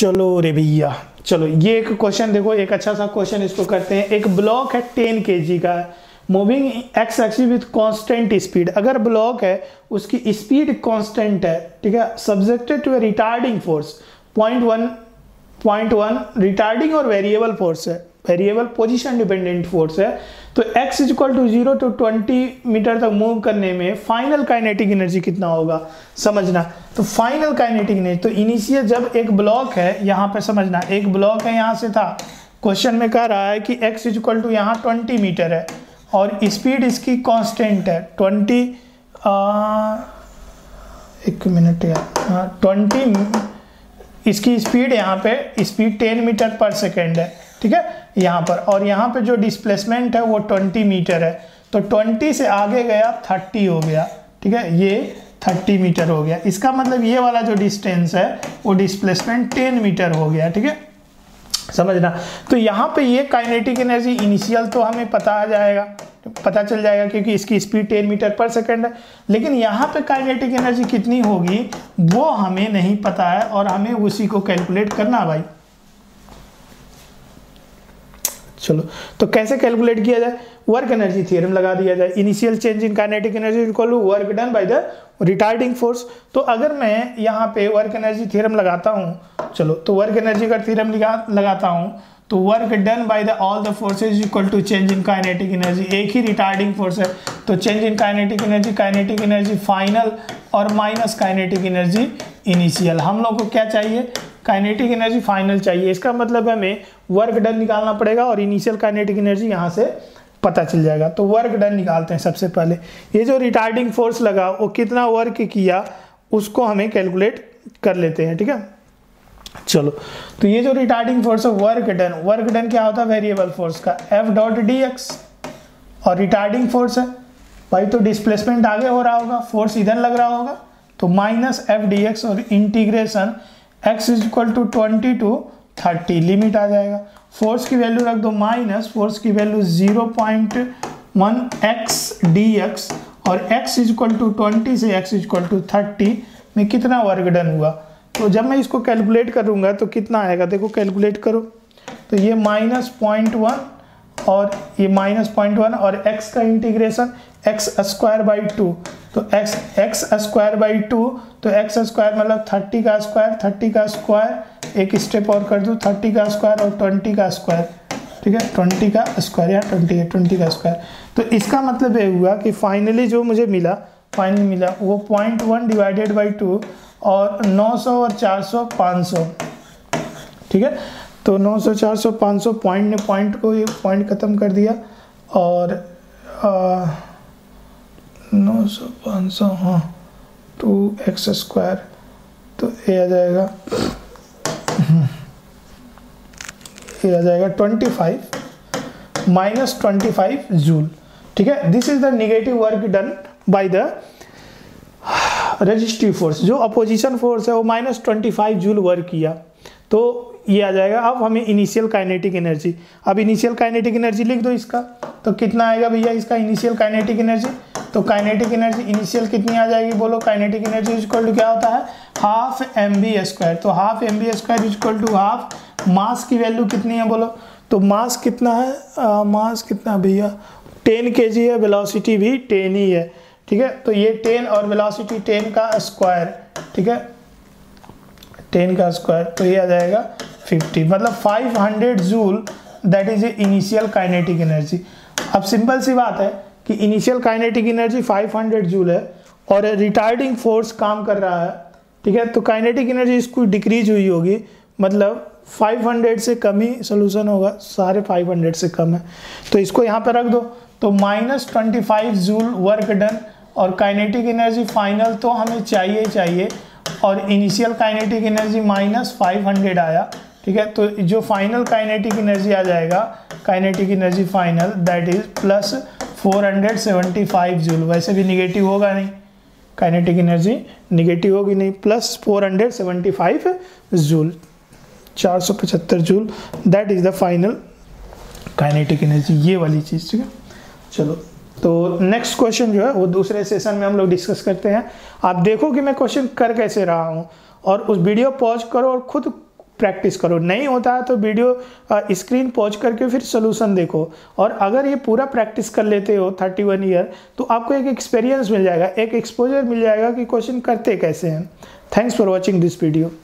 चलो रे भैया, चलो ये एक क्वेश्चन देखो, एक अच्छा सा क्वेश्चन इसको करते हैं। एक ब्लॉक है 10 kg का, moving x axis with constant speed. अगर ब्लॉक है उसकी स्पीड कांस्टेंट है, ठीक है, subjected to a retarding force 0.1 retarding और वेरिएबल फोर्स है, वेरिएबल पोजीशन डिपेंडेंट फोर्स है। तो x equal to 0 to 20 metre तक मूव करने में फाइनल काइनेटिक एनर्जी कितना होगा समझना। तो फाइनल काइनेटिक एनर्जी, तो इनिशियल जब एक ब्लॉक है, यहाँ पे समझना एक ब्लॉक है, यहाँ से था, क्वेश्चन में कह रहा है कि x इक्वल टू यहाँ 20 मीटर है और स्पीड इसकी कांस्टेंट है 20 एक मिनट यार, 20 इसकी स्पीड, यहाँ पे स्पीड 10 मीटर पर सेकेंड है, ठीक है यहाँ पर, और यहाँ पे जो डिस्प्लेसमेंट है वो 20 मीटर है। तो 20 से आगे गया 30 हो गया, ठीक है, ये 30 मीटर हो गया। इसका मतलब ये वाला जो डिस्टेंस है वो डिस्प्लेसमेंट 10 मीटर हो गया, ठीक है, समझना। तो यहाँ पे ये काइनेटिक एनर्जी इनिशियल तो हमें पता चल जाएगा क्योंकि इसकी स्पीड 10 मीटर पर सेकंड है, लेकिन यहाँ पे काइनेटिक एनर्जी कितनी होगी वो हमें नहीं पता है और हमें उसी को कैलकुलेट करना भाई। चलो तो कैसे कैलकुलेट किया जाए, वर्क एनर्जी थ्योरम लगा दिया जाए। Initial change in kinetic energy equal to work done by the retarding force. तो अगर मैं यहाँ पे वर्क एनर्जी थ्योरम लगाता हूँ, चलो तो वर्क एनर्जी का थ्योरम लगाता हूँ, तो work done by the all the forces equal to change in kinetic energy. एक ही रिटार्डिंग फोर्स है तो change in kinetic energy final और माइनस काइनेटिक एनर्जी इनिशियल। हम लोग को क्या चाहिए, काइनेटिक एनर्जी फाइनल चाहिए। इसका मतलब हमें वर्क डन निकालना पड़ेगा और इनिशियल काइनेटिक एनर्जी यहाँ से पता चल जाएगा। तो वर्क डन निकालते हैं सबसे पहले। ये जो रिटार्डिंग फोर्स लगा वो कितना वर्क किया उसको हमें कैलकुलेट कर लेते हैं, ठीक है। चलो तो ये जो रिटार्डिंग फोर्स है वर्क डन क्या होता है, वेरिएबल फोर्स का F डॉट dx, और रिटार्डिंग फोर्स है भाई तो डिस्प्लेसमेंट आगे हो रहा होगा, फोर्स इधर लग रहा होगा, तो माइनस F dx और integration x equal to 20 to 30 limit आ जाएगा। फोर्स की वैल्यू रख दो माइनस, फोर्स की वैल्यू 0.1 x dx और x इक्वल टू 20 से x इक्वल टू 30 में कितना वर्क डन हुआ। तो जब मैं इसको कैलकुलेट करूंगा तो कितना आएगा, देखो कैलकुलेट करो, तो ये -0.1 और ये -0.1 और x का इंटीग्रेशन x स्क्वायर बाई 2, तो x स्क्वायर बाई 2, तो x स्क्वायर मतलब 30 का स्क्वायर, एक स्टेप और कर दूँ, 30 का स्क्वायर और 20 का स्क्वायर, ठीक है, 20 का स्क्वायर या 20 का स्क्वायर। तो इसका मतलब ये हुआ कि फाइनली जो मुझे मिला वो 0.1 डिवाइडेड बाई 2 और 900 और 400 500, ठीक है। तो 900 400 500 पॉइंट को ये पॉइंट ख़त्म कर दिया और 900 500 हाँ 2x स्क्वायर, तो ये आ जाएगा 25 माइनस 25 जूल, ठीक है। This is the negative work done by the resistive force. जो अपोजिशन फोर्स है वो -25 जूल वर्क किया, तो ये आ जाएगा। अब हमें इनिशियल काइनेटिक एनर्जी, अब इनिशियल काइनेटिक एनर्जी लिख दो इसका, तो कितना आएगा भैया इसका इनिशियल काइनेटिक एनर्जी। तो काइनेटिक एनर्जी इनिशियल कितनी आ जाएगी बोलो, काइनेटिक एनर्जी इक्वल टू क्या होता है, हाफ mv²। तो half mv² equal to half, mass की वैल्यू कितनी है बोलो, तो मास कितना है, मास कितना भैया 10 kg है, वेलोसिटी भी 10 ही है, ठीक है। तो ये 10 और वेलोसिटी 10 का स्क्वायर, ठीक है, 10 का स्क्वायर, तो ये आ जाएगा 50, मतलब 500 joule, that is a initial kinetic energy. अब सिंपल सी बात है कि इनिशियल काइनेटिक एनर्जी 500 जूल है और रिटार्डिंग फोर्स काम कर रहा है, ठीक है। तो काइनेटिक एनर्जी इसको डिक्रीज हुई होगी, मतलब 500 से कम ही सोल्यूशन होगा, सारे 500 से कम है, तो इसको यहाँ पर रख दो। तो -25 जूल वर्क डन और काइनेटिक एनर्जी फाइनल तो हमें चाहिए और इनिशियल काइनेटिक एनर्जी -500 आया, ठीक है। तो जो फाइनल काइनेटिक एनर्जी आ जाएगा, kinetic energy final that is plus 475 joule. वैसे भी निगेटिव होगा नहीं, काइनेटिक एनर्जी निगेटिव होगी नहीं, plus 475 joule, 475 joule, that is the final kinetic energy, ये वाली चीज़, ठीक है। चलो तो नेक्स्ट क्वेश्चन जो है वो दूसरे सेशन में हम लोग डिस्कस करते हैं। आप देखो कि मैं क्वेश्चन कर कैसे रहा हूँ और उस वीडियो पॉज करो और खुद प्रैक्टिस करो, नहीं होता है तो वीडियो स्क्रीन पॉज करके फिर सोल्यूशन देखो। और अगर ये पूरा प्रैक्टिस कर लेते हो 31 ईयर, तो आपको एक एक्सपीरियंस मिल जाएगा, एक एक्सपोजर मिल जाएगा कि क्वेश्चन करते कैसे हैं। Thanks for watching this video.